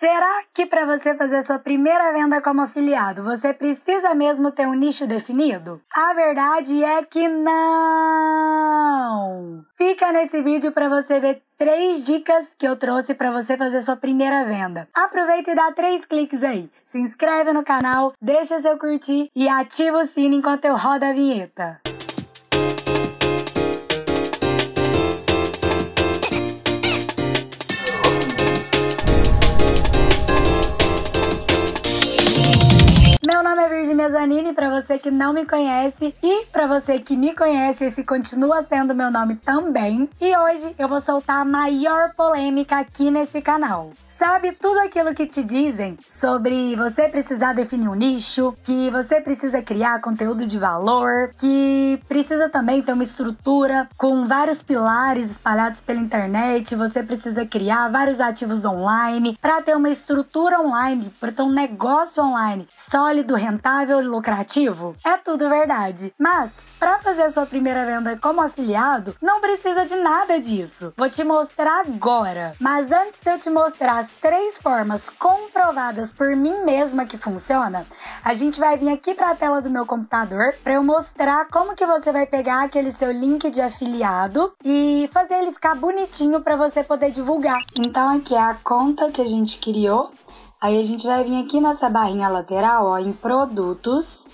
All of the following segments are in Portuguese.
Será que para você fazer sua primeira venda como afiliado, você precisa mesmo ter um nicho definido? A verdade é que não! Fica nesse vídeo para você ver 3 dicas que eu trouxe para você fazer sua primeira venda. Aproveita e dá 3 cliques aí. Se inscreve no canal, deixa seu curtir e ativa o sino enquanto eu rodo a vinheta. Meu nome é Virginia Zanini, para você que não me conhece, e para você que me conhece, esse continua sendo meu nome também. E hoje eu vou soltar a maior polêmica aqui nesse canal. Sabe tudo aquilo que te dizem sobre você precisar definir um nicho, que você precisa criar conteúdo de valor, que precisa também ter uma estrutura com vários pilares espalhados pela internet, você precisa criar vários ativos online para ter uma estrutura online, para ter um negócio online sólido, rentável e lucrativo? É tudo verdade. Mas para fazer a sua primeira venda como afiliado, não precisa de nada disso. Vou te mostrar agora. Mas antes de eu te mostrar as 3 formas comprovadas por mim mesma que funciona, a gente vai vir aqui para a tela do meu computador para eu mostrar como que você vai pegar aquele seu link de afiliado e fazer ele ficar bonitinho para você poder divulgar. Então aqui é a conta que a gente criou. Aí a gente vai vir aqui nessa barrinha lateral, ó, em produtos,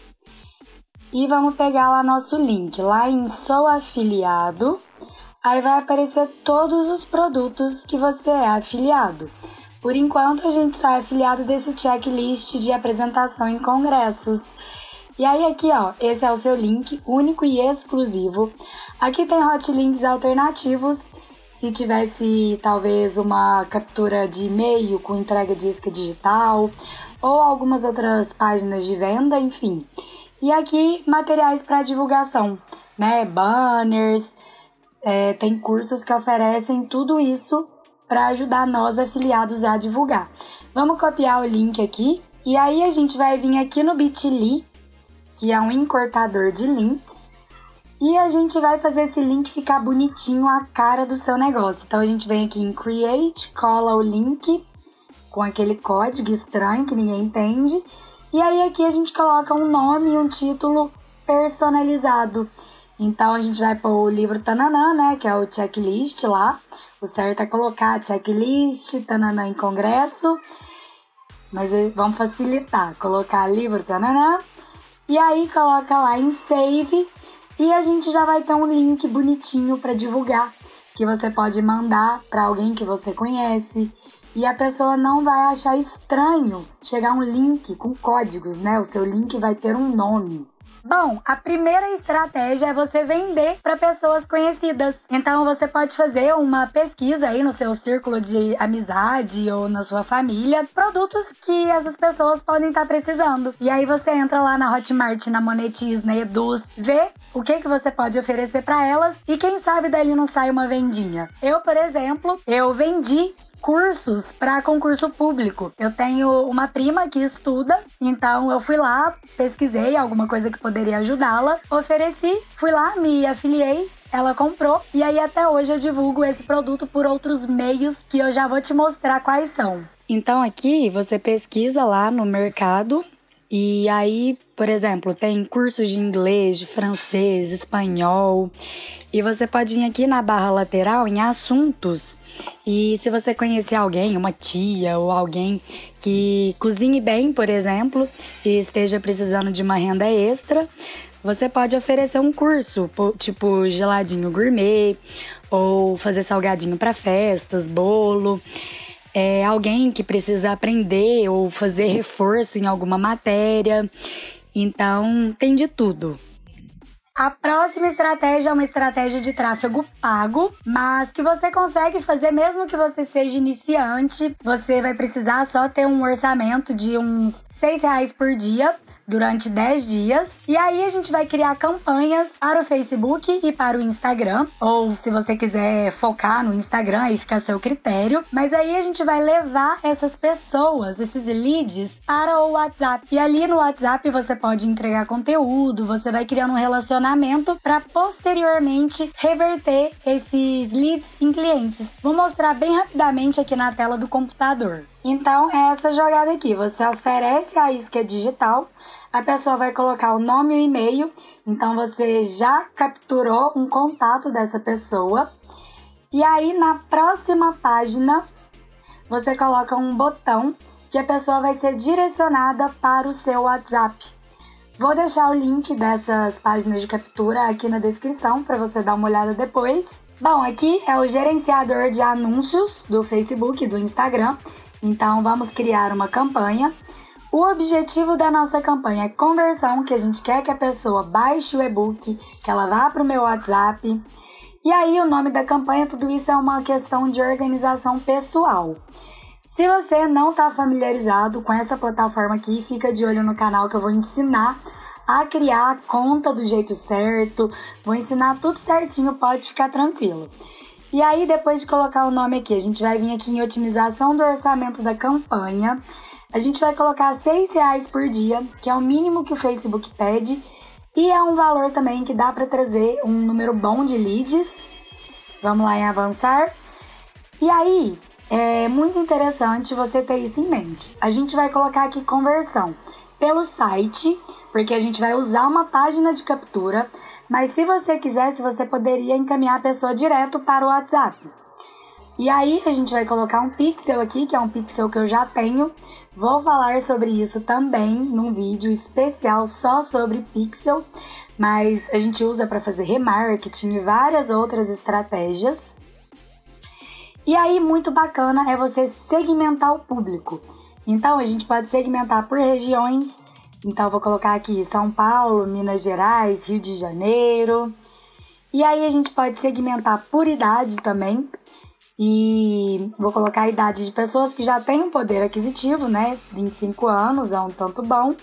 e vamos pegar lá nosso link, lá em Sou Afiliado. Aí vai aparecer todos os produtos que você é afiliado. Por enquanto, a gente só é afiliado desse checklist de apresentação em congressos. E aí aqui, ó, esse é o seu link único e exclusivo. Aqui tem hot links alternativos. Se tivesse, talvez, uma captura de e-mail com entrega de isca digital ou algumas outras páginas de venda, enfim. E aqui, materiais para divulgação, né? Banners, tem cursos que oferecem tudo isso para ajudar nós afiliados a divulgar. Vamos copiar o link aqui e aí a gente vai vir aqui no Bitly, que é um encurtador de links. E a gente vai fazer esse link ficar bonitinho a cara do seu negócio. Então a gente vem aqui em Create, cola o link com aquele código estranho que ninguém entende. E aí aqui a gente coloca um nome e um título personalizado. Então a gente vai pôr o livro Tananã, né, que é o checklist lá. O certo é colocar checklist, Tananã em congresso. Mas vamos facilitar, colocar livro Tananã. E aí coloca lá em Save. E a gente já vai ter um link bonitinho para divulgar, que você pode mandar para alguém que você conhece. E a pessoa não vai achar estranho chegar um link com códigos, né? O seu link vai ter um nome. Bom, a primeira estratégia é você vender para pessoas conhecidas. Então você pode fazer uma pesquisa aí no seu círculo de amizade ou na sua família, produtos que essas pessoas podem estar precisando. E aí você entra lá na Hotmart, na Monetize, na Eduz, vê o que você pode oferecer para elas e quem sabe dali não sai uma vendinha. Eu, por exemplo, eu vendi cursos para concurso público. Eu tenho uma prima que estuda, então eu fui lá, pesquisei alguma coisa que poderia ajudá-la, ofereci, fui lá, me afiliei, ela comprou e aí até hoje eu divulgo esse produto por outros meios que eu já vou te mostrar quais são. Então aqui você pesquisa lá no mercado. E aí, por exemplo, tem cursos de inglês, de francês, espanhol. E você pode vir aqui na barra lateral em assuntos. E se você conhecer alguém, uma tia ou alguém que cozinhe bem, por exemplo, e esteja precisando de uma renda extra, você pode oferecer um curso, tipo geladinho gourmet, ou fazer salgadinho para festas, bolo. Alguém que precisa aprender ou fazer reforço em alguma matéria. Então, tem de tudo. A próxima estratégia é uma estratégia de tráfego pago, mas que você consegue fazer mesmo que você seja iniciante. Você vai precisar só ter um orçamento de uns R$6 por dia durante 10 dias. E aí a gente vai criar campanhas para o Facebook e para o Instagram. Ou se você quiser focar no Instagram, aí fica a seu critério. Mas aí a gente vai levar essas pessoas, esses leads, para o WhatsApp. E ali no WhatsApp você pode entregar conteúdo, você vai criando um relacionamento para posteriormente reverter esses leads em clientes. Vou mostrar bem rapidamente aqui na tela do computador. Então, é essa jogada aqui. Você oferece a isca digital, a pessoa vai colocar o nome e o e-mail. Então, você já capturou um contato dessa pessoa. E aí, na próxima página, você coloca um botão que a pessoa vai ser direcionada para o seu WhatsApp. Vou deixar o link dessas páginas de captura aqui na descrição para você dar uma olhada depois. Bom, aqui é o gerenciador de anúncios do Facebook e do Instagram. Então, vamos criar uma campanha. O objetivo da nossa campanha é conversão, que a gente quer que a pessoa baixe o e-book, que ela vá para o meu WhatsApp. E aí, o nome da campanha, tudo isso é uma questão de organização pessoal. Se você não está familiarizado com essa plataforma aqui, fica de olho no canal que eu vou ensinar a criar a conta do jeito certo. Vou ensinar tudo certinho, pode ficar tranquilo. E aí, depois de colocar o nome aqui, a gente vai vir aqui em otimização do orçamento da campanha. A gente vai colocar R$6 por dia, que é o mínimo que o Facebook pede. E é um valor também que dá para trazer um número bom de leads. Vamos lá em avançar. E aí, é muito interessante você ter isso em mente. A gente vai colocar aqui conversão pelo site, porque a gente vai usar uma página de captura, mas se você quisesse, você poderia encaminhar a pessoa direto para o WhatsApp. E aí a gente vai colocar um pixel aqui, que é um pixel que eu já tenho. Vou falar sobre isso também num vídeo especial só sobre pixel, mas a gente usa para fazer remarketing e várias outras estratégias. E aí, muito bacana é você segmentar o público. Então, a gente pode segmentar por regiões. Então, eu vou colocar aqui São Paulo, Minas Gerais, Rio de Janeiro. E aí, a gente pode segmentar por idade também. E vou colocar a idade de pessoas que já têm um poder aquisitivo, né? 25 anos é um tanto bom.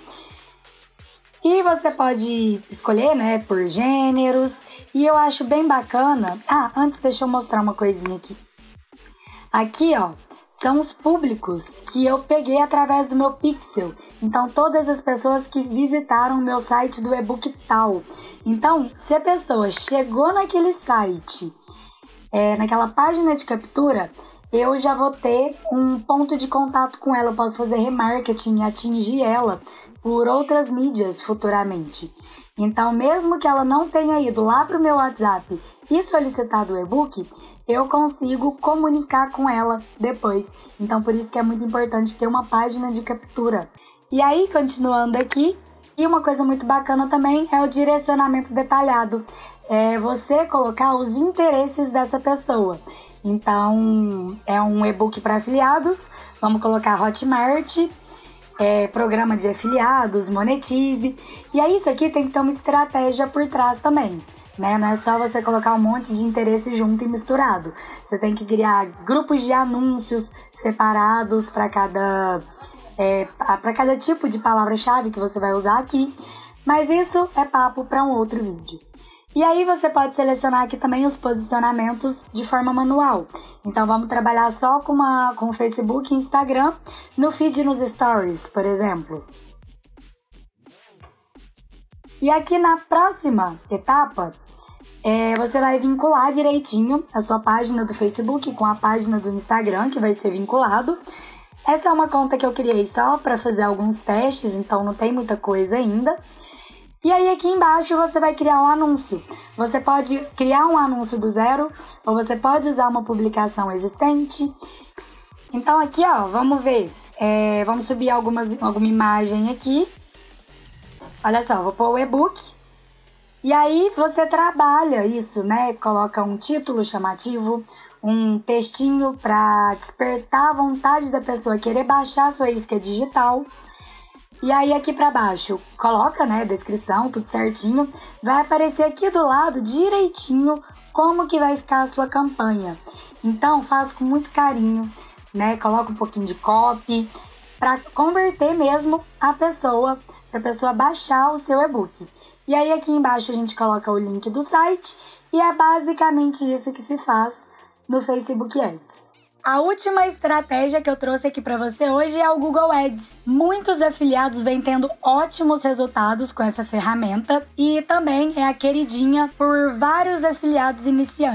E você pode escolher, né, por gêneros. E eu acho bem bacana... antes deixa eu mostrar uma coisinha aqui. Aqui, ó, são os públicos que eu peguei através do meu pixel. Então, todas as pessoas que visitaram o meu site do e-book tal. Então, se a pessoa chegou naquele site, naquela página de captura, eu já vou ter um ponto de contato com ela. Eu posso fazer remarketing e atingir ela por outras mídias futuramente. Então, mesmo que ela não tenha ido lá para o meu WhatsApp e solicitado o e-book, eu consigo comunicar com ela depois. Então, por isso que é muito importante ter uma página de captura. E aí, continuando aqui, e uma coisa muito bacana também é o direcionamento detalhado. É você colocar os interesses dessa pessoa. Então, é um e-book para afiliados. Vamos colocar Hotmart, programa de afiliados, monetize. E aí, isso aqui tem que ter uma estratégia por trás também, né? Não é só você colocar um monte de interesse junto e misturado. Você tem que criar grupos de anúncios separados para cada tipo de palavra-chave que você vai usar aqui. Mas isso é papo para um outro vídeo. E aí você pode selecionar aqui também os posicionamentos de forma manual. Então vamos trabalhar só com o Facebook e Instagram no feed e nos stories, por exemplo. E aqui na próxima etapa, você vai vincular direitinho a sua página do Facebook com a página do Instagram, que vai ser vinculado. Essa é uma conta que eu criei só para fazer alguns testes, então não tem muita coisa ainda. E aí aqui embaixo você vai criar um anúncio. Você pode criar um anúncio do zero, ou você pode usar uma publicação existente. Então aqui, ó, vamos ver. Vamos subir alguma imagem aqui. Olha só, vou pôr o e-book. E aí você trabalha isso, né? Coloca um título chamativo, um textinho para despertar a vontade da pessoa querer baixar a sua isca digital. E aí aqui para baixo, coloca, né, descrição, tudo certinho. Vai aparecer aqui do lado direitinho como que vai ficar a sua campanha. Então faz com muito carinho, né? Coloca um pouquinho de copy para converter mesmo a pessoa, para a pessoa baixar o seu e-book. E aí aqui embaixo a gente coloca o link do site e é basicamente isso que se faz no Facebook Ads. A última estratégia que eu trouxe aqui para você hoje é o Google Ads. Muitos afiliados vêm tendo ótimos resultados com essa ferramenta e também é a queridinha por vários afiliados iniciantes.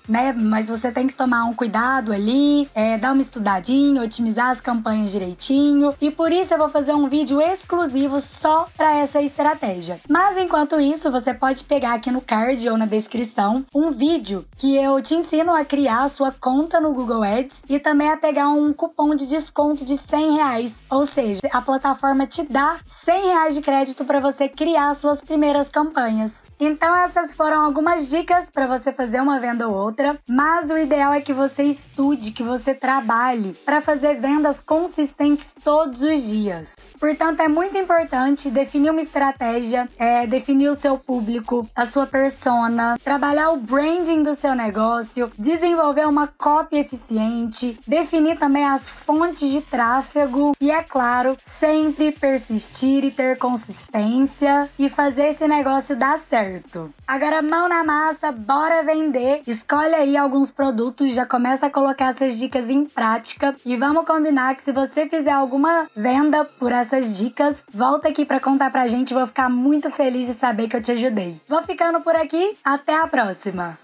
né? Mas você tem que tomar um cuidado ali, dar uma estudadinha, otimizar as campanhas direitinho. E por isso eu vou fazer um vídeo exclusivo só para essa estratégia. Mas enquanto isso, você pode pegar aqui no card ou na descrição um vídeo que eu te ensino a criar a sua conta no Google Ads e também a pegar um cupom de desconto de R$100. Ou seja, a plataforma te dá R$100 de crédito para você criar suas primeiras campanhas. Então essas foram algumas dicas para você fazer uma venda ou outra, mas o ideal é que você estude, que você trabalhe para fazer vendas consistentes todos os dias. Portanto, é muito importante definir uma estratégia, definir o seu público, a sua persona, trabalhar o branding do seu negócio, desenvolver uma copy eficiente, definir também as fontes de tráfego e, é claro, sempre persistir e ter consistência e fazer esse negócio dar certo. Agora, mão na massa, bora vender! Escolhe aí alguns produtos, já começa a colocar essas dicas em prática e vamos combinar que se você fizer alguma venda por essas dicas, volta aqui pra contar pra gente, vou ficar muito feliz de saber que eu te ajudei. Vou ficando por aqui, até a próxima!